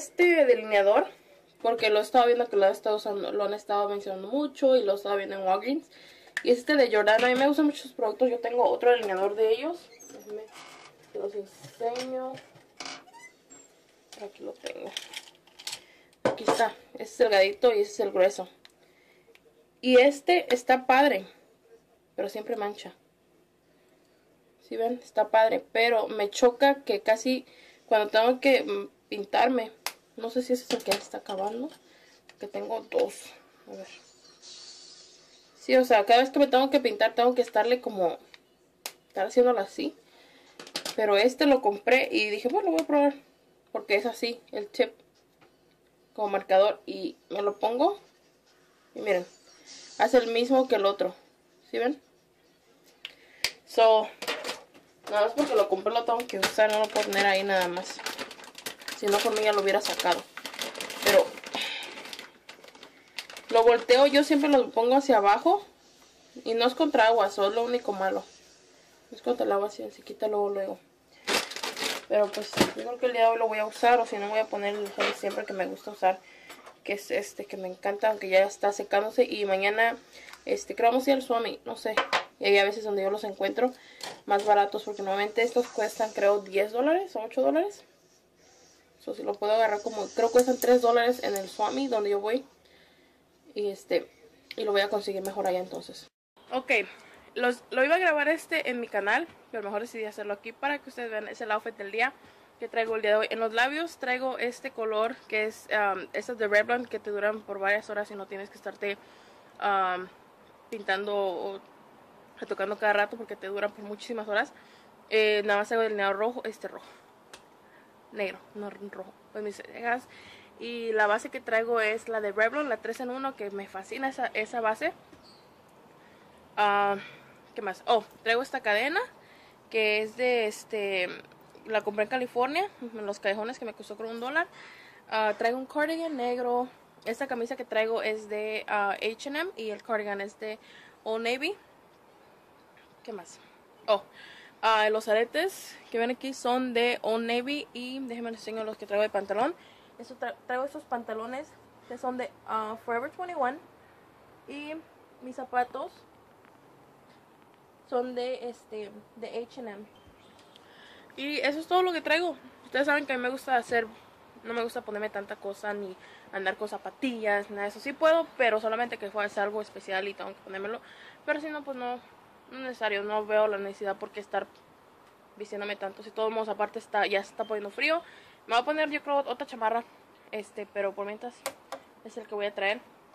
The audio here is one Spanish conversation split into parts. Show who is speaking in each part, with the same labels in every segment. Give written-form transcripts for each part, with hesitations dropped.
Speaker 1: este delineador porque lo he estado viendo que lo han estado usando, lo han estado mencionando mucho y lo he estado viendo en Walgreens. Y este de Jordana, a mí me gustan mucho sus productos. Yo tengo otro delineador de ellos. Déjenme que los enseño. Aquí lo tengo. Aquí está. Este es el delgadito y este es el grueso. Y este está padre, pero siempre mancha. ¿Sí ven? Está padre, pero me choca que casi cuando tengo que pintarme, no sé si ese es el que está acabando, que tengo dos. A ver. Sí, o sea, cada vez que me tengo que pintar tengo que estarle como, estar haciéndolo así. Pero este lo compré y dije, bueno, lo voy a probar, porque es así, el tip, como marcador. Y me lo pongo y miren, hace el mismo que el otro. ¿Sí ven? So, nada más porque lo compré lo tengo que usar, no lo puedo poner ahí nada más. Si no, por mí ya lo hubiera sacado. Pero lo volteo, yo siempre lo pongo hacia abajo. Y no es contra agua, eso es lo único malo. No es contra el agua, si se quita luego. Pero pues yo creo que el día de hoy lo voy a usar. O si no, voy a poner el gel siempre que me gusta usar, que es este, que me encanta, aunque ya está secándose. Y mañana, creo que vamos a ir al Swami, no sé. Y hay a veces donde yo los encuentro más baratos, porque normalmente estos cuestan creo $10 o $8. So, si lo puedo agarrar como, creo que cuestan $3 en el Swami donde yo voy. Y y lo voy a conseguir mejor allá entonces. Ok, lo iba a grabar en mi canal, pero mejor decidí hacerlo aquí para que ustedes vean. Es el outfit del día que traigo el día de hoy. En los labios traigo este color que es estos de Revlon, que te duran por varias horas y no tienes que estarte pintando o retocando cada rato porque te duran por muchísimas horas. Nada más traigo delineador rojo, rojo, negro, no rojo, pues mis cejas. Y la base que traigo es la de Revlon, la 3 en 1, que me fascina esa base. ¿Qué más? Oh, traigo esta cadena que es de la compré en California, en los callejones, que me costó creo $1. Traigo un cardigan negro. Esta camisa que traigo es de H&M y el cardigan es de Old Navy. ¿Qué más? Oh, los aretes que ven aquí son de Old Navy y déjenme les enseño los que traigo de pantalón. Traigo estos pantalones que son de Forever 21 y mis zapatos son de H&M. Y eso es todo lo que traigo. Ustedes saben que a mí me gusta no me gusta ponerme tanta cosa ni andar con zapatillas, nada de eso. Sí puedo, pero solamente que fuera algo especial y tengo que ponérmelo. Pero si no, pues no es necesario. No veo la necesidad por qué estar vistiéndome tanto. Si de todos modos aparte ya se está poniendo frío. Me voy a poner yo creo otra chamarra. Pero por mientras es el que voy a traer.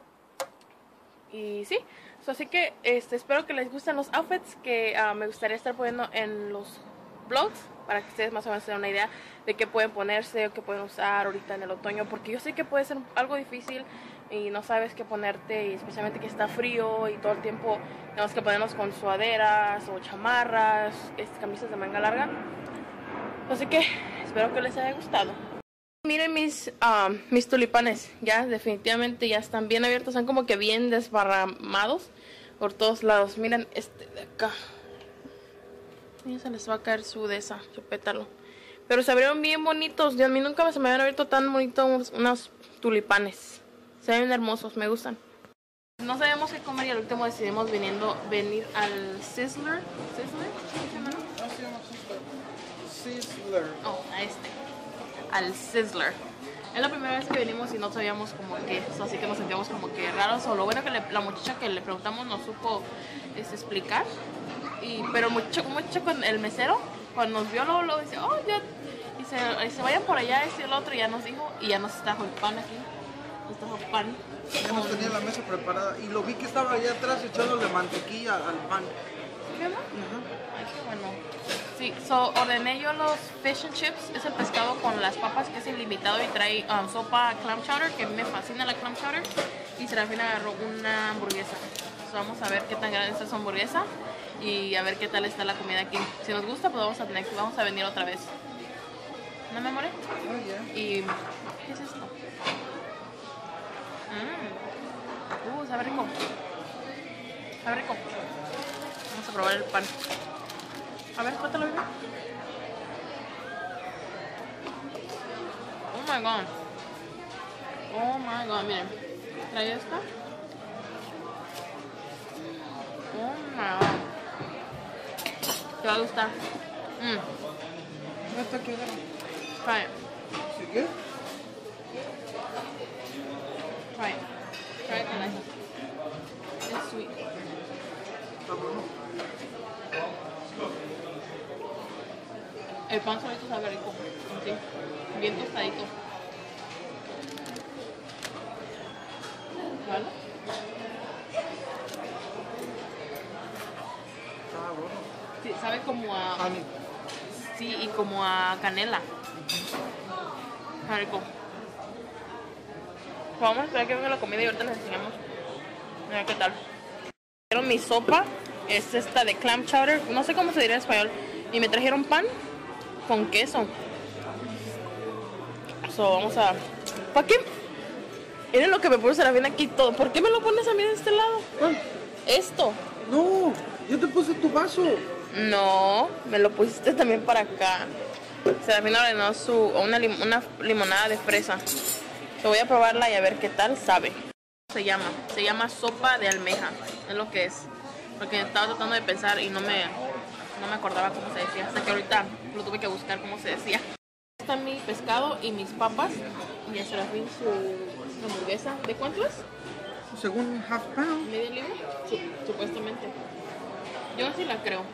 Speaker 1: Y sí, así que espero que les gusten los outfits que me gustaría estar poniendo en los vlogs, para que ustedes más o menos tengan una idea de qué pueden ponerse o qué pueden usar ahorita en el otoño, porque yo sé que puede ser algo difícil y no sabes qué ponerte, y especialmente que está frío y todo el tiempo tenemos que ponernos con sudaderas o chamarras, camisas de manga larga. Así que espero que les haya gustado. Miren mis tulipanes, ya definitivamente ya están bien abiertos, están como que bien desparramados por todos lados. Miren de acá. Ya se les va a caer su pétalo. Pero se abrieron bien bonitos. A mí nunca se me habían abierto tan bonitos unos tulipanes. Se ven hermosos, me gustan. No sabemos qué comer y al último decidimos venir al Sizzler. ¿Sizzler? ¿Qué se llama, no?
Speaker 2: No, se llama Sizzler.
Speaker 1: Oh, al Sizzler. Es la primera vez que venimos y no sabíamos como que eso, así que nos sentíamos como que raros. O lo bueno que la muchacha que le preguntamos nos supo explicar. Pero mucho con el mesero, cuando nos vio luego dice, oh, ya, y se vayan por allá, y el otro, y ya nos dijo, y ya nos trajo el pan aquí. Nos trajo pan.
Speaker 2: Ya nos tenía la mesa preparada y lo vi que estaba allá atrás echándole mantequilla al pan.
Speaker 1: ¿Sí, mamá? Ay, qué bueno. Sí, ordené yo los fish and chips, es el pescado con las papas que es ilimitado y trae sopa clam chowder, que a mí me fascina la clam chowder, y Serafina agarró una hamburguesa. Vamos a ver qué tan grande está esa hamburguesa y a ver qué tal está la comida aquí. Si nos gusta, pues vamos a venir otra vez. ¿No me amore?
Speaker 2: Oh, yeah.
Speaker 1: ¿Y qué es esto? Sabe rico. Sabe rico. Vamos a probar el pan. A ver, cuéntalo, bebé. Oh my god. Oh my god, miren. Trae esta. Oh my god. Te va a gustar.
Speaker 2: No está aquí, agarra.
Speaker 1: Try it.
Speaker 2: ¿Sigue?
Speaker 1: Try it. Try it, Eliza. It's sweet.
Speaker 2: Está bueno.
Speaker 1: El pan solito sabe rico. Sí. Bien tostadito. ¿Vale?
Speaker 2: Está bueno.
Speaker 1: Sí, sabe como a...
Speaker 2: Honey.
Speaker 1: Sí, y como a canela. Está rico. Vamos a esperar que venga la comida y ahorita les enseñamos. A ver qué tal. Trajeron mi sopa. Es esta de clam chowder. No sé cómo se diría en español. Y me trajeron pan con queso. So, vamos a... ¿Para qué? Miren lo que me puso Serafín aquí todo. ¿Por qué me lo pones a mí de este lado? Esto.
Speaker 2: No, yo te puse tu vaso.
Speaker 1: No, me lo pusiste también para acá. Serafín ordenó una limonada de fresa. Te voy a probarla y a ver qué tal sabe. Se llama sopa de almeja. Es lo que es. Porque estaba tratando de pensar y no me acordaba cómo se decía. Hasta que ahorita lo tuve que buscar cómo se decía. Está mi pescado y mis papas. Y a Serafín su hamburguesa. ¿De cuánto es?
Speaker 2: Según half pound.
Speaker 1: ¿Medio libro? Supuestamente. Yo sí la creo.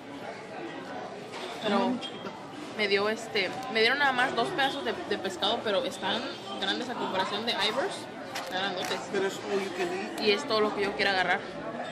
Speaker 1: Pero me dieron nada más 2 pedazos de pescado, pero están grandes a comparación de Ivers. Grandotes.
Speaker 2: Pero es all you can eat.
Speaker 1: Y es todo lo que yo quiero agarrar.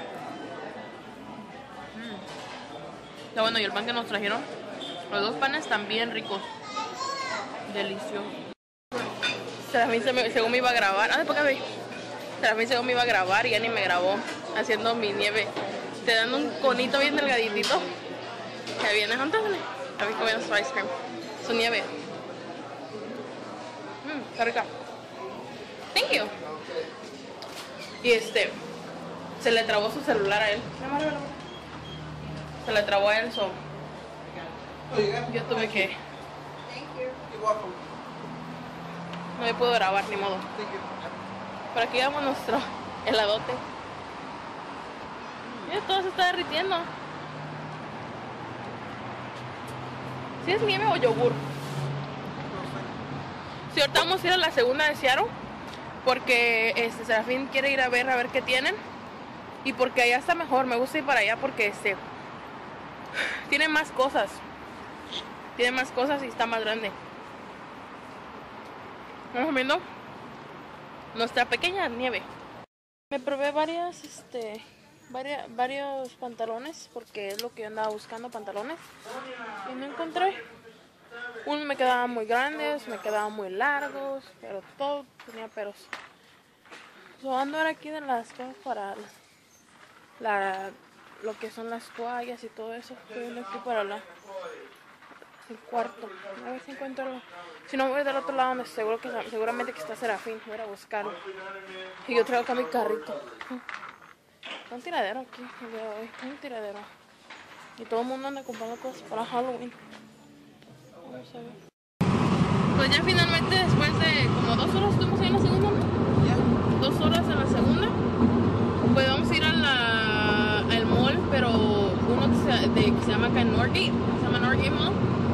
Speaker 1: Está bueno, y el pan que nos trajeron, los 2 panes están bien ricos. Delicioso. Serafín según me iba a grabar. Serafín según me iba a grabar y ya ni me grabó haciendo mi nieve. Te dan un conito bien delgaditito. Que viene juntas. Serafín comiendo su ice cream. Su nieve. Está rica. Thank you. Y se le trabó su celular a él. Se le trabó a él, yo tuve que... No me puedo grabar, ni modo. Por aquí vamos nuestro heladote. Mira, todo se está derritiendo. ¿Sí es nieve o yogur? Sí, ahorita vamos a ir a la segunda de Seattle. Porque Serafín quiere ir a ver qué tienen. Y porque allá está mejor. Me gusta ir para allá porque tiene más cosas. Tiene más cosas y está más grande. Vamos viendo nuestra pequeña nieve. Me probé varios pantalones porque es lo que yo andaba buscando, pantalones. Y no encontré. Unos me quedaban muy grandes, me quedaban muy largos, pero todo tenía peros. Ando ahora aquí de las cosas para lo que son las toallas y todo eso. Estoy viendo aquí para el cuarto. A ver si encuentro algo. Si no, voy del otro lado donde seguramente que está Serafín. Voy a ir a buscarlo. Y yo traigo acá mi carrito. Un tiradero aquí el día de hoy. Un tiradero. Y todo el mundo anda comprando cosas para Halloween. Vamos a ver. Pues ya finalmente, después de como 2 horas, estuvimos ahí en la segunda, ¿no? 2 horas en la segunda. Pues vamos a ir al mall, pero uno que se llama acá Norgate. Se llama Norgate Mall.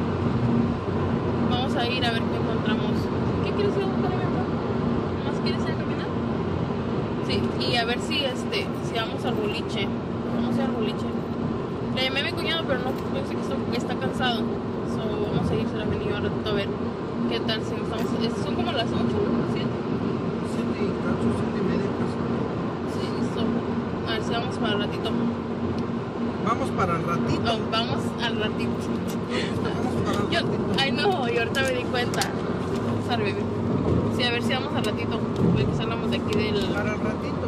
Speaker 1: Vamos a ir a ver qué encontramos. ¿Qué quieres ir a buscar, amigo? ¿Más quieres ir a caminar? Sí, y a ver si vamos al boliche. Vamos a ir al boliche. Le llamé a mi cuñado, pero no pensé que está cansado. Vamos a ir a la avenida un ratito a ver qué tal. Si estamos, son como las 8, ¿no? 7.
Speaker 2: 7 y cacho, 7 y media casi.
Speaker 1: Sí, a ver si vamos para el ratito.
Speaker 2: Vamos para el ratito.
Speaker 1: Oh, vamos al ratito.
Speaker 2: Vamos para el ratito.
Speaker 1: Ay no, y ahorita me di cuenta. Sorry, baby. Sí, a ver si vamos al ratito. Voy a salgamos de aquí del...
Speaker 2: Para el ratito.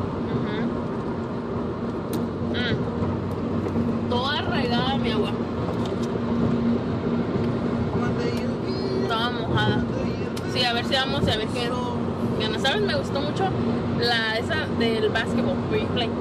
Speaker 1: Toda regada mi agua. Toda mojada. Sí, a ver si vamos y a ver qué gana. ¿Sabes? Me gustó mucho esa del basketball. Where you play.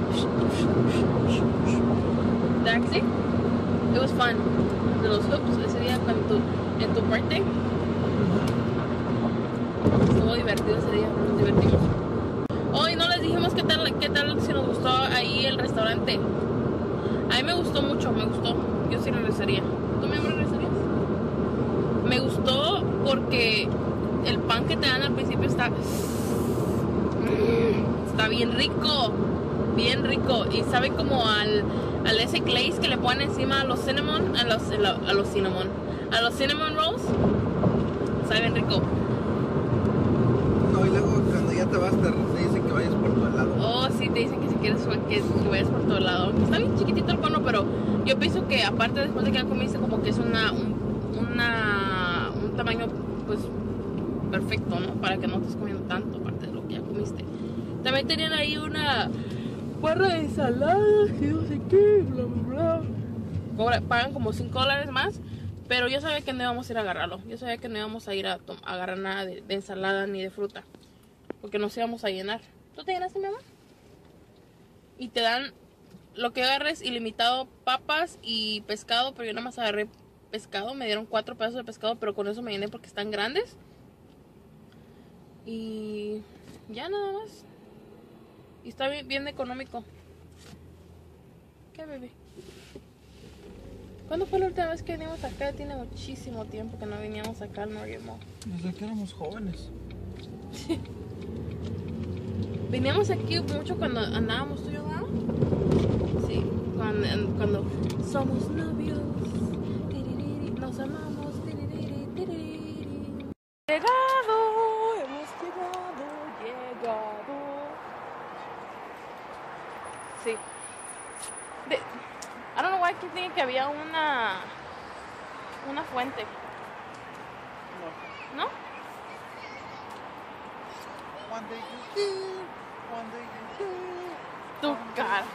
Speaker 1: Taxi. It was fun. De los hoops ese día en tu birthday. Estuvo divertido ese día, nos divertimos. Hoy no les dijimos qué tal si nos gustó ahí el restaurante. A mí me gustó mucho, me gustó. Yo sí regresaría. ¿Tú me regresarías? Me gustó porque el pan que te dan al principio está bien rico. Bien rico. Y sabe como al ese glaze que le ponen encima a los cinnamon. A los cinnamon rolls. Sabe bien rico.
Speaker 2: No, y luego cuando ya te vas te dicen que vayas por tu helado.
Speaker 1: Oh, sí, te dicen que si quieres que vayas por todo lado. Está bien chiquitito el cono, pero yo pienso que aparte después de que ya comiste como que es un tamaño pues perfecto, ¿no? Para que no estés comiendo tanto aparte de lo que ya comiste. También tenían ahí una barra de ensaladas, que no sé qué, bla bla bla. Pagan como $5 más, pero yo sabía que no íbamos a ir a agarrarlo. Yo sabía que no íbamos a ir a agarrar nada de ensalada ni de fruta, porque nos íbamos a llenar. ¿Tú te llenaste, mi mamá? Y te dan lo que agarres ilimitado, papas y pescado, pero yo nada más agarré pescado. Me dieron 4 pedazos de pescado, pero con eso me llené porque están grandes. Y ya nada más. Y está bien económico. ¿Qué, bebé? ¿Cuándo fue la última vez que vinimos acá? Tiene muchísimo tiempo que no veníamos acá al Noriega Mall.
Speaker 2: Desde que éramos jóvenes.
Speaker 1: Sí. Veníamos aquí mucho cuando andábamos tú y yo, ¿no? Sí, cuando somos novios, nos amamos. Llegado, hemos llegado. Sí. I don't know why I keep thinking que había una fuente. ¿No?
Speaker 2: One day you do, one day you do.
Speaker 1: Tu cara.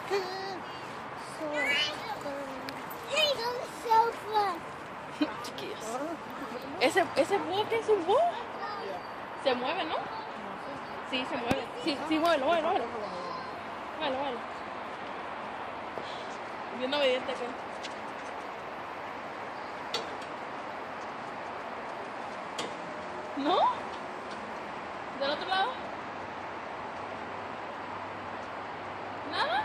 Speaker 1: Chiquillos. ¿Ese búho qué es un búho? Se mueve, ¿no? Sí, se mueve. Sí, muévelo. Muévelo. Bien obediente acá. ¿No? ¿Del otro lado? ¿Nada?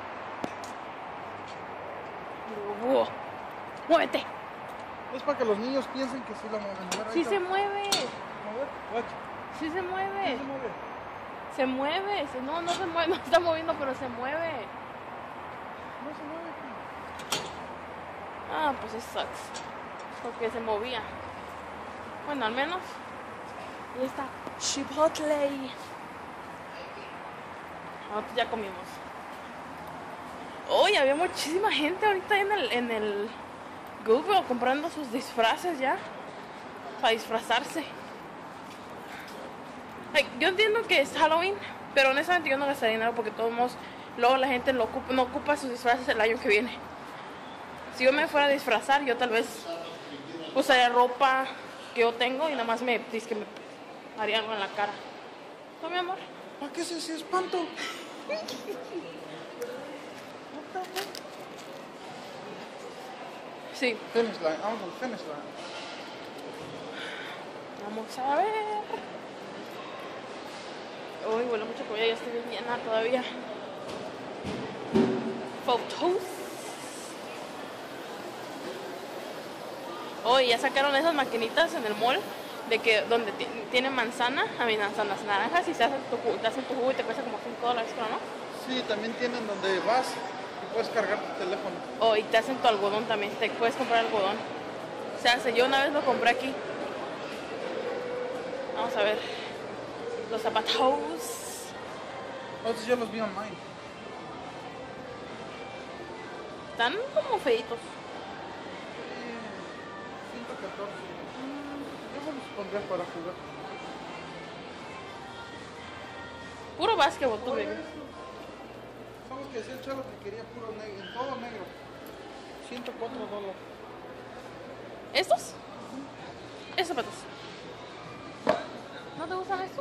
Speaker 1: Búho. ¡Muévete!
Speaker 2: Es para que los niños piensen que sí lo mueven. A ver,
Speaker 1: Sí
Speaker 2: ahí
Speaker 1: se
Speaker 2: está.
Speaker 1: mueve.
Speaker 2: A ver, watch.
Speaker 1: Sí se
Speaker 2: Sí
Speaker 1: mueve.
Speaker 2: se mueve.
Speaker 1: Se mueve. No se mueve. No está moviendo, pero se mueve.
Speaker 2: No se mueve.
Speaker 1: Ah, pues eso sucks. Porque se movía. Bueno, al menos. Ahí está. Chipotle. Nosotros ya comimos. Hoy había muchísima gente ahorita en el Google comprando sus disfraces ya. Para disfrazarse. Ay, yo entiendo que es Halloween, pero honestamente yo no gastaría dinero porque de todos modos luego la gente no ocupa sus disfraces el año que viene. Si yo me fuera a disfrazar, yo tal vez usaría ropa que yo tengo y nada más me haría algo en la cara. ¿No, mi amor?
Speaker 2: ¿Para qué es ese espanto?
Speaker 1: Sí.
Speaker 2: Finish line, vamos al finish line.
Speaker 1: Vamos a ver. Uy, huele mucho comida, ya estoy bien llena todavía. Photos. Hoy ya sacaron esas maquinitas en el mall de que donde tienen manzanas, naranjas y te hacen tu jugo y te cuesta como $5, creo, ¿no?
Speaker 2: Sí, también tienen donde vas y puedes cargar tu teléfono.
Speaker 1: Oh, y te hacen tu algodón también, te puedes comprar algodón. Se hace, yo una vez lo compré aquí. Vamos a ver. Los zapatos.
Speaker 2: Entonces yo los vi online.
Speaker 1: Están como feitos.
Speaker 2: 114. Yo me los pondré para jugar.
Speaker 1: Puro básquetbol, tú, baby.
Speaker 2: Sabes que decía el chavo que quería puro negro, en todo negro. $104.
Speaker 1: ¿Estos? Esos zapatos. ¿No te gustan estos?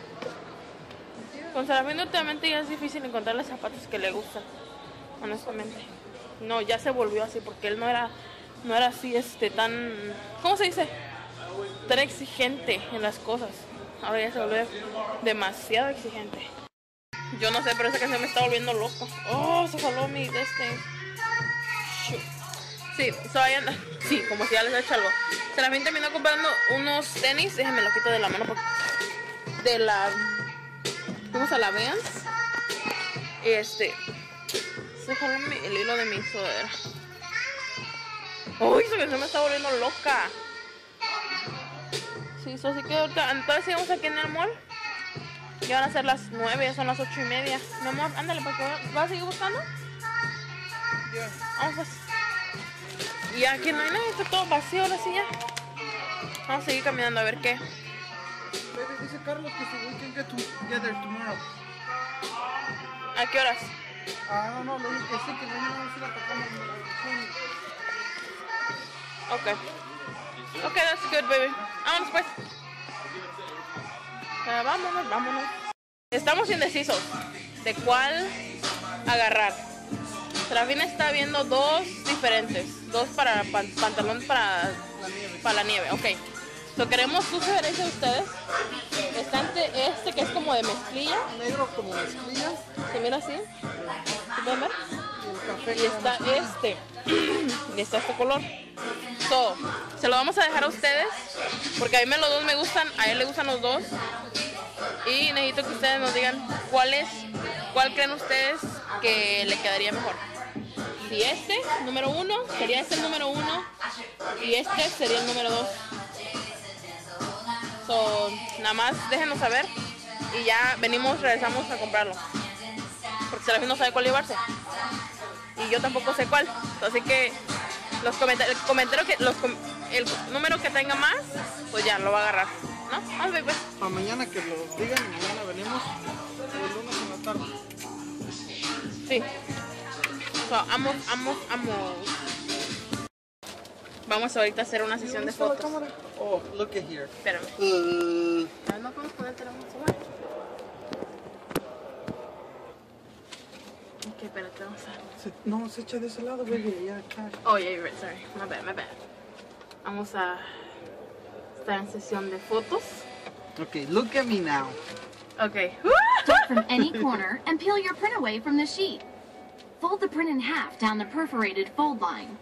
Speaker 1: Con Sarabino últimamente ya es difícil encontrarle zapatos que le gustan. Honestamente. No, ya se volvió así porque él no era así tan... ¿Cómo se dice? Tan exigente en las cosas. Ahora ya se vuelve demasiado exigente. Yo no sé, pero esa canción me está volviendo loca. Oh, se jaló mi Sí, sí, como si ya les he hecho algo. Serafín terminó comprando unos tenis. Déjenme lo quito de la mano de la... Fuimos a la Vans. Se jaló el hilo de mi sudadera. Uy, esa canción me está volviendo loca. Sí, eso sí que ahorita. Entonces seguimos aquí en el mall. Ya van a ser las 9, ya son las 8:30. Mi amor, ándale, porque ¿vas a seguir buscando?
Speaker 2: Yeah.
Speaker 1: Vamos pues. Y aquí no hay nada, está todo vacío ahora sí ya. Vamos a seguir caminando a ver qué.
Speaker 2: Baby, dice Carlos que si we can get together tomorrow.
Speaker 1: ¿A qué horas?
Speaker 2: No, le dije que sí, que mañana vamos a ir a tocar
Speaker 1: Ok. Ok, that's good, baby. Vámonos pues. Vámonos. Estamos indecisos de cuál agarrar. Serafín está viendo dos diferentes. Dos para pantalón para la nieve. Ok. So, queremos su sugerencia de ustedes. Está entre este que es como de mezclilla.
Speaker 2: negro como mezclilla.
Speaker 1: Se mira así. ¿Se pueden ver?
Speaker 2: Y el café.
Speaker 1: Y está este. Y está este color. So, se lo vamos a dejar a ustedes. Porque a mí los dos me gustan. A él le gustan los dos. Y necesito que ustedes nos digan cuál creen ustedes que le quedaría mejor. Si este, número 1, sería este el número 1 y este sería el número 2. So, nada más déjenos saber y ya regresamos a comprarlo. Porque Serafín no sabe cuál llevarse. Y yo tampoco sé cuál. Así que el número que tenga más, pues ya lo va a agarrar. ¿No? Vamos, baby, pues.
Speaker 2: Para mañana que lo digan y mañana venimos el lunes en la tarde.
Speaker 1: Sí. So, vamos ahorita a hacer una sesión de fotos.
Speaker 2: Oh, look at here.
Speaker 1: Espérame. No podemos poner el teléfono. Ok, espérate, vamos a...
Speaker 2: No, se echa de ese lado, baby. Ya, acá.
Speaker 1: Oh, yeah, you're right, sorry. My bad. Vamos a estar en sesión de fotos.
Speaker 2: Okay, look at me now.
Speaker 1: Okay.
Speaker 3: Start from any corner and peel your print away from the sheet. Fold the print in half down the perforated fold line.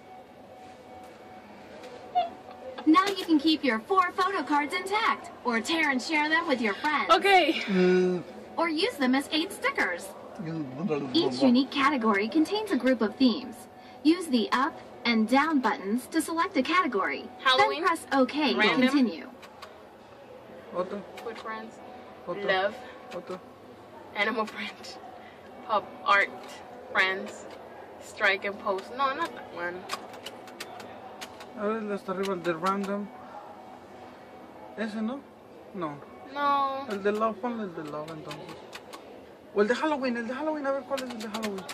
Speaker 3: Now you can keep your 4 photo cards intact, or tear and share them with your friends.
Speaker 1: Okay.
Speaker 3: Or use them as 8 stickers. Each unique category contains a group of themes. Use the up and down buttons to select a category.
Speaker 1: Halloween.
Speaker 3: Then press OK
Speaker 1: Random.
Speaker 3: to continue.
Speaker 2: Otro.
Speaker 1: Food friends.
Speaker 2: Otro.
Speaker 1: Love.
Speaker 2: Otro.
Speaker 1: Animal print. Pop art. Friends. Strike and post. No, not that one.
Speaker 2: Ahora el de hasta arriba, el de random. ¿Ese no? No.
Speaker 1: No.
Speaker 2: El de love, ponle el de love entonces. O el de Halloween, a ver cuál es el de Halloween.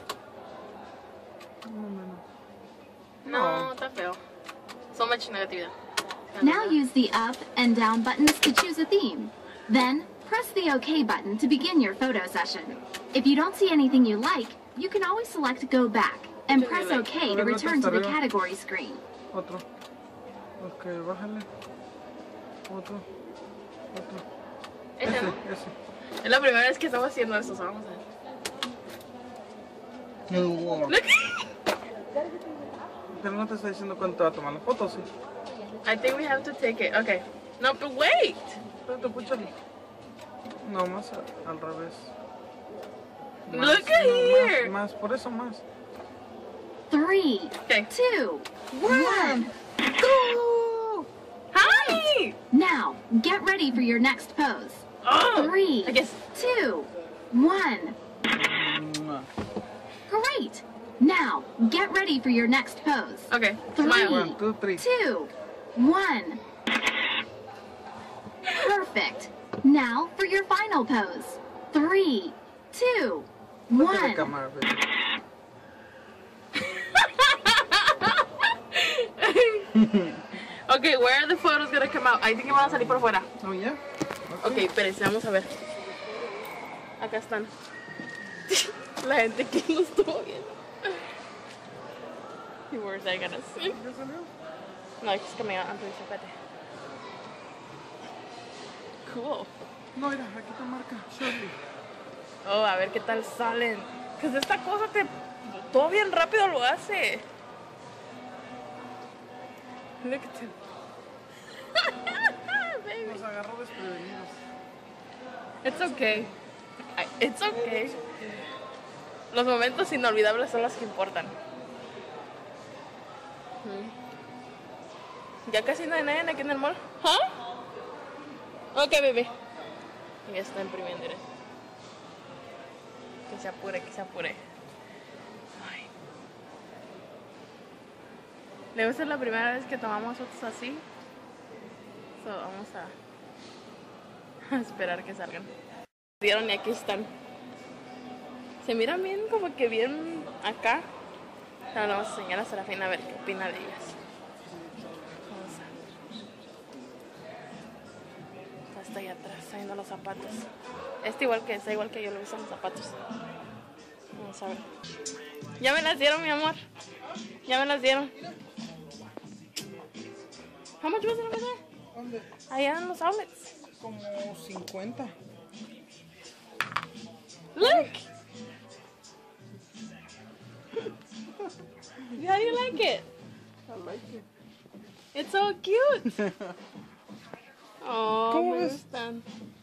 Speaker 1: No, está feo. So much negatividad.
Speaker 3: Now use the up and down buttons to choose a theme. Then, press the OK button to begin your photo session. If you don't see anything you like, you can always select Go Back and press OK to return to the category screen.
Speaker 2: Otro. Ok, bájale. Otro.
Speaker 1: Ese, ¿no?
Speaker 2: Ese.
Speaker 1: Es la primera vez que estamos haciendo esto, so vamos a ver. Look.
Speaker 2: Pero no te está diciendo cuánto va a tomar la foto, sí.
Speaker 1: I think we have to take it. Okay. No, but wait.
Speaker 2: Espérate, púchale. No, más al revés.
Speaker 1: Look at here.
Speaker 2: Más, por eso más.
Speaker 3: 3,
Speaker 1: Okay.
Speaker 3: 2, 1, go!
Speaker 1: Hi.
Speaker 3: Now, get ready for your next pose.
Speaker 1: Oh.
Speaker 3: 3,
Speaker 1: I guess.
Speaker 3: 2, 1. Great! Now, get ready for your next pose.
Speaker 1: Okay.
Speaker 3: 3,
Speaker 1: Smile.
Speaker 2: 1, 2, 3.
Speaker 3: 2, 1. Perfect. Now for your final pose. 3, 2, 1.
Speaker 2: Cámara, baby.
Speaker 1: Okay, where are the photos gonna come out? I think van a salir por fuera.
Speaker 2: Oh, ya.
Speaker 1: Okay, espérense, vamos a ver. Acá están. La gente que lo estuvo viendo. Where is I gonna see?
Speaker 2: ¿Ya salió?
Speaker 1: No, it's coming out. I'm doing espérate. cool.
Speaker 2: No, mira, aquí te marca Shirley.
Speaker 1: Oh, a ver qué tal salen. Que esta cosa todo bien rápido lo hace. Look at him. Baby.
Speaker 2: Nos agarró desprevenidos.
Speaker 1: It's okay. It's okay. Los momentos inolvidables son los que importan. Ya casi no hay nadie aquí en el mall. ¿Ah? Ok, bebé. Ya está imprimiendo. ¿Eh? Que se apure, que se apure. Ay. Debe ser la primera vez que tomamos fotos así. So, vamos a esperar que salgan. Vieron y aquí están. Se miran bien, como que bien acá. Ahora vamos a enseñar a Serafina a ver qué opina de ellas. Hasta allá atrás, saliendo los zapatos. Está igual que yo, lo uso en los zapatos. Vamos a ver. Ya me las dieron, mi amor. Ya me las dieron. How much was it over there?
Speaker 2: ¿Dónde?
Speaker 1: Allá en los outlets.
Speaker 2: Como 50.
Speaker 1: Look. How do you like it?
Speaker 2: I like it.
Speaker 1: It's so cute. Oh,
Speaker 2: ¿Cómo
Speaker 1: me
Speaker 2: ves?
Speaker 1: gustan.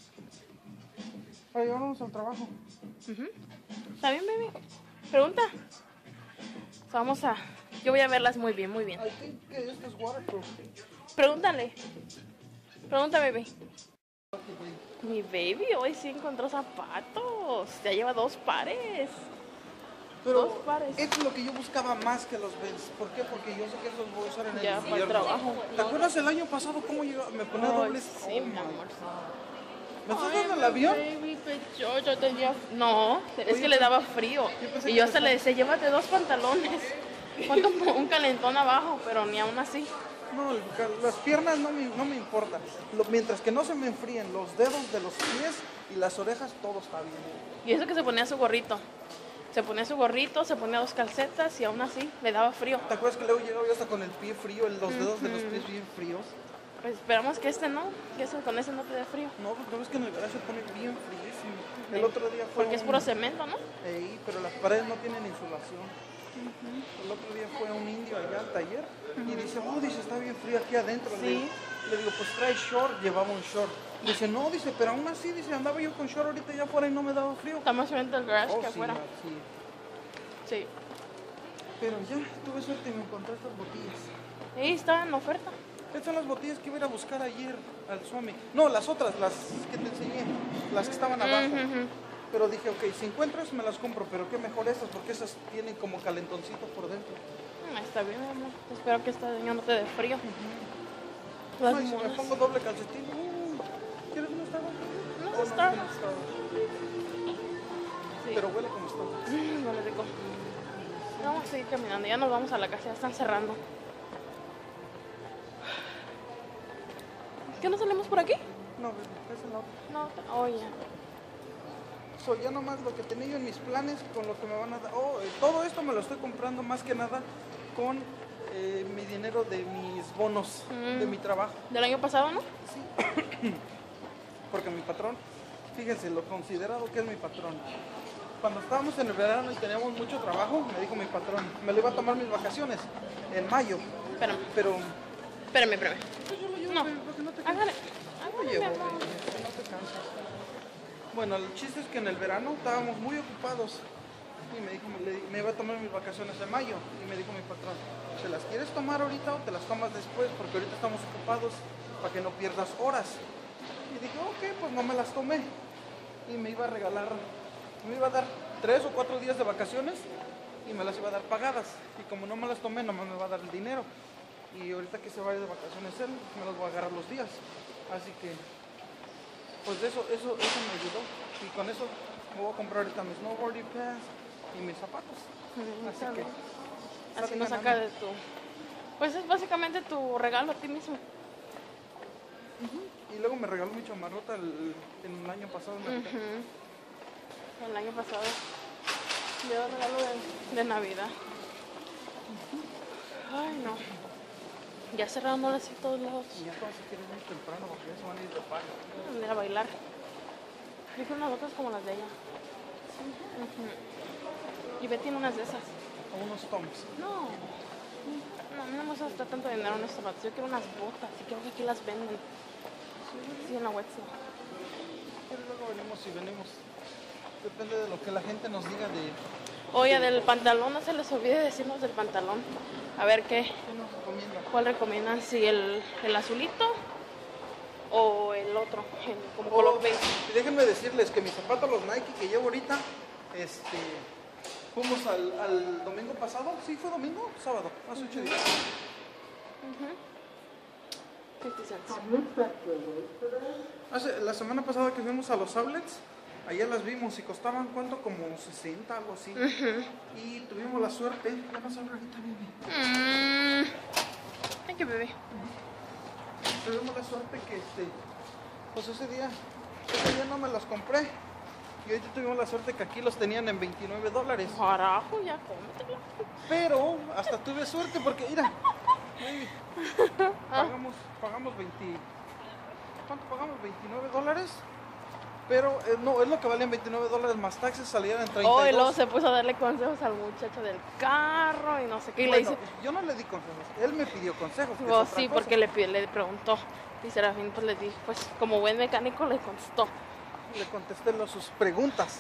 Speaker 2: Para llevarnos al trabajo.
Speaker 1: ¿Está bien, baby? Pregunta. Vamos a... Yo voy a verlas muy bien, muy bien.
Speaker 2: I think que esto es waterproof.
Speaker 1: Pregúntale. Pregunta, baby. Mi baby hoy sí encontró zapatos. Ya lleva 2 pares.
Speaker 2: Pero
Speaker 1: 2 pares.
Speaker 2: esto es lo que yo buscaba más que los Vans. ¿Por qué? Porque yo sé que esos voy a usar en el
Speaker 1: Ya, para el
Speaker 2: invierno.
Speaker 1: trabajo.
Speaker 2: ¿Te acuerdas el año pasado cómo llegaba? Me ponía
Speaker 1: Ay,
Speaker 2: dobles.
Speaker 1: sí, mi amor.
Speaker 2: ¿Me estás dando el avión?
Speaker 1: Baby, pero yo tenía... No, es que le daba frío.
Speaker 2: pensé
Speaker 1: Y
Speaker 2: que
Speaker 1: yo
Speaker 2: me
Speaker 1: hasta le decía, llévate 2 pantalones. Ponte un calentón abajo, pero ni aún así.
Speaker 2: No, las piernas no me importan. Mientras que no se me enfríen los dedos de los pies y las orejas, todo está bien.
Speaker 1: Y eso que se ponía su gorrito. Se ponía su gorrito, se ponía 2 calcetas y aún así le daba frío.
Speaker 2: ¿Te acuerdas que luego llegaba yo hasta con el pie frío, los dedos de los pies bien fríos?
Speaker 1: Pues esperamos que no, que con ese no te dé frío.
Speaker 2: No, pues no ves que en el garage se pone bien fríísimo. El otro día fue
Speaker 1: Porque es puro cemento, ¿no?
Speaker 2: Ey, pero las paredes no tienen insulación. El otro día fue un indio allá al taller y dice, dice, está bien frío aquí adentro.
Speaker 1: Sí.
Speaker 2: Le digo, pues trae short, llevaba un short. Dice, no, dice, pero aún así, dice, andaba yo con short ahorita allá afuera y no me daba frío.
Speaker 1: Está más frío el garage que
Speaker 2: sí,
Speaker 1: afuera.
Speaker 2: sí.
Speaker 1: Sí.
Speaker 2: Pero ya, tuve suerte y me encontré estas botellas.
Speaker 1: Y está en oferta.
Speaker 2: Estas son las botellas que iba a ir a buscar ayer al Swami. No, las otras, las que te enseñé, las que estaban abajo. Pero dije, ok, si encuentras me las compro, pero qué mejor estas, porque esas tienen como calentoncito por dentro.
Speaker 1: Está bien, mi amor. Espero que esta niña no te dé frío. Las
Speaker 2: Ay, si me
Speaker 1: monas.
Speaker 2: pongo doble calcetín. ¿Quieres un Starbucks?
Speaker 1: No,
Speaker 2: No,
Speaker 1: está.
Speaker 2: no,
Speaker 1: Sí.
Speaker 2: pero huele como Starbucks.
Speaker 1: Huele rico. Vamos a seguir caminando. Ya nos vamos a la casa. Ya están cerrando. ¿Qué no salimos por aquí?
Speaker 2: No, es el otro.
Speaker 1: No. Oh, ya.
Speaker 2: Ya nomás lo que tenía yo en mis planes con lo que me van a dar. Todo esto me lo estoy comprando más que nada con mi dinero de mis bonos de mi trabajo.
Speaker 1: ¿Del año pasado, no?
Speaker 2: Sí. Porque mi patrón, fíjense lo considerado que es mi patrón. Cuando estábamos en el verano y teníamos mucho trabajo, me dijo mi patrón, me lo iba a tomar mis vacaciones en mayo.
Speaker 1: Espérame.
Speaker 2: Pero
Speaker 1: Espérame.
Speaker 2: yo lo llevo,
Speaker 1: No.
Speaker 2: baby, porque no te
Speaker 1: Hágale.
Speaker 2: Lo
Speaker 1: Hágale,
Speaker 2: llevo,
Speaker 1: mi amor.
Speaker 2: baby, que no te cansas. Bueno, el chiste es que en el verano estábamos muy ocupados y me dijo, me iba a tomar mis vacaciones en mayo y me dijo mi patrón, ¿te las quieres tomar ahorita o te las tomas después? Porque ahorita estamos ocupados para que no pierdas horas. Y dije, ok, pues no me las tomé y me iba a regalar, me iba a dar 3 o 4 días de vacaciones y me las iba a dar pagadas. Y como no me las tomé, nomás me va a dar el dinero. Y ahorita que se vaya de vacaciones él, me los voy a agarrar los días. Así que pues eso me ayudó y con eso me voy a comprar ahorita mis snowboarding pads y mis zapatos. Así que
Speaker 1: Así
Speaker 2: salí
Speaker 1: nos
Speaker 2: ganando.
Speaker 1: saca de tu... Pues es básicamente tu regalo a ti mismo.
Speaker 2: Y luego me regaló mi chamarrota en el año pasado.
Speaker 1: El año pasado dio regalo de Navidad. Ay, no. Ya cerraron así todos lados.
Speaker 2: Y ya todos se quieren ir temprano porque ya se van a ir de paro.
Speaker 1: Ir a bailar. Yo quiero unas botas como las de ella. Y Betty tiene unas de esas.
Speaker 2: O unos toms.
Speaker 1: No, a mí no me gusta gastar tanto dinero en estos zapatos. Yo quiero unas botas y creo que aquí las venden. Sí, en la Wetzel.
Speaker 2: Pero luego venimos y venimos. Depende de lo que la gente nos diga de...
Speaker 1: Oye, del pantalón, no se les olvide decirnos del pantalón. A ver
Speaker 2: ¿Qué nos recomiendan?
Speaker 1: cuál recomiendan, si el azulito o el otro, como color beige.
Speaker 2: Y déjenme decirles que mis zapatos, los Nike que llevo ahorita, fuimos al domingo pasado. ¿Sí fue domingo? Sábado, hace 8 días.
Speaker 1: 50 cents.
Speaker 2: La semana pasada que fuimos a los outlets, allá las vimos y costaban, ¿cuánto? Como 60, algo así. Y tuvimos la suerte, ya no sabes ahorita, baby.
Speaker 1: Thank you, baby.
Speaker 2: Tuvimos la suerte que pues ese día no me los compré. Y ahorita tuvimos la suerte que aquí los tenían en $29.
Speaker 1: Carajo, ya cómetelo.
Speaker 2: Pero hasta tuve suerte porque, mira, baby, pagamos 20. ¿Cuánto pagamos? $29. Pero no, es lo que valían $29 más taxes, salían en 32.
Speaker 1: Oh, y luego se puso a darle consejos al muchacho del carro y no sé qué. Y
Speaker 2: Bueno,
Speaker 1: le dice,
Speaker 2: yo no le di consejos, él me pidió consejos. que es
Speaker 1: oh,
Speaker 2: otra
Speaker 1: sí,
Speaker 2: cosa.
Speaker 1: porque le preguntó. Y Serafín pues le dijo, pues como buen mecánico le contestó.
Speaker 2: Le contesté sus preguntas.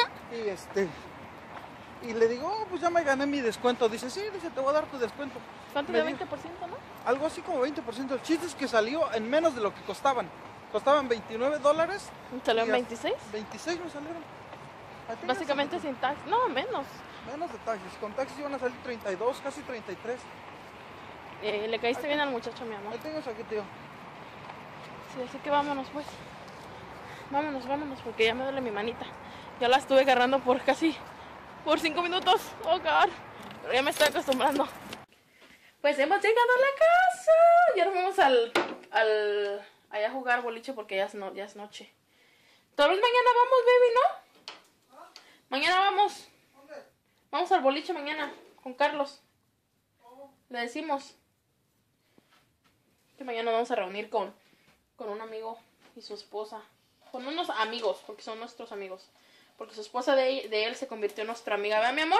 Speaker 2: Y le digo, oh, pues ya me gané mi descuento. Dice, sí, dice, te voy a dar tu descuento.
Speaker 1: ¿Cuánto
Speaker 2: Me
Speaker 1: de
Speaker 2: dio
Speaker 1: 20%, no?
Speaker 2: algo así como 20%. El chiste es que salió en menos de lo que costaban. Costaban $29.
Speaker 1: ¿Salió en
Speaker 2: y
Speaker 1: 26?
Speaker 2: 26 me salieron. A ti
Speaker 1: Básicamente
Speaker 2: me
Speaker 1: sin tax. No, menos.
Speaker 2: menos de taxis. Con taxis iban a salir 32, casi 33.
Speaker 1: Le caíste bien al muchacho, mi amor.
Speaker 2: Ahí tengo eso aquí, tío.
Speaker 1: Sí, así que vámonos, pues. Vámonos, porque ya me duele mi manita. Ya la estuve agarrando por 5 minutos. Oh, God. Pero ya me estoy acostumbrando. Pues hemos llegado a la casa. Ya nos vamos allá a jugar boliche porque ya es noche. Tal vez mañana vamos, baby, ¿no? Mañana vamos.
Speaker 2: ¿Dónde?
Speaker 1: Vamos al boliche mañana con Carlos. Le decimos que mañana vamos a reunir con un amigo y su esposa. Con unos amigos, porque son nuestros amigos. Porque su esposa de él se convirtió en nuestra amiga. ¿Verdad, mi amor?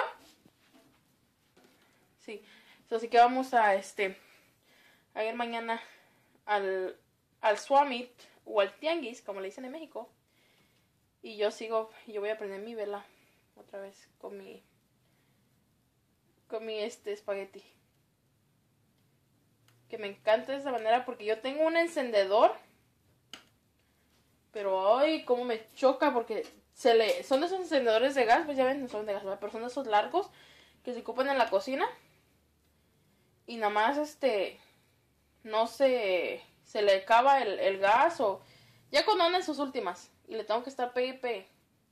Speaker 1: Sí. Así que vamos a ir mañana al Swamit o al Tianguis, como le dicen en México. Y yo voy a prender mi vela otra vez con mi espagueti. Que me encanta de esa manera porque yo tengo un encendedor. Pero ay, cómo me choca porque son de esos encendedores de gas, pues ya ven, no son de gas, pero son de esos largos que se ocupan en la cocina. Y nada más no se le acaba el gas o ya cuando anda en sus últimas y le tengo que estar pegue y pegue.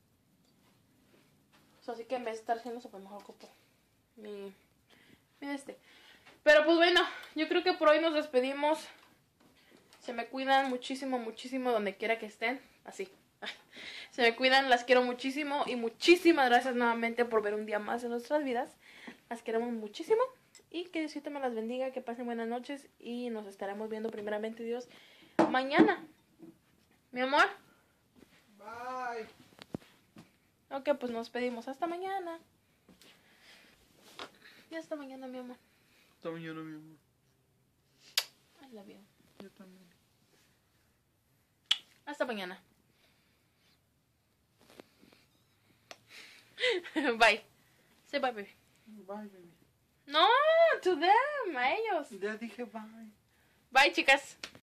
Speaker 1: Así que en vez de estar haciendo eso, pues mejor ocupo mi Pero pues bueno, yo creo que por hoy nos despedimos. Se me cuidan muchísimo, muchísimo donde quiera que estén. Así. Se me cuidan, las quiero muchísimo. Y muchísimas gracias nuevamente por ver un día más en nuestras vidas. Las queremos muchísimo. Y que Diosito me las bendiga, que pasen buenas noches. Y nos estaremos viendo primeramente Dios mañana. Mi amor.
Speaker 2: Bye.
Speaker 1: Ok, pues nos pedimos. Hasta mañana. Y hasta mañana, mi amor.
Speaker 2: Hasta mañana, mi amor.
Speaker 1: I love you.
Speaker 2: Yo también.
Speaker 1: Hasta mañana. Bye. Say bye, baby.
Speaker 2: Bye, baby.
Speaker 1: No, to them, a ellos.
Speaker 2: Ya dije bye.
Speaker 1: Bye, chicas.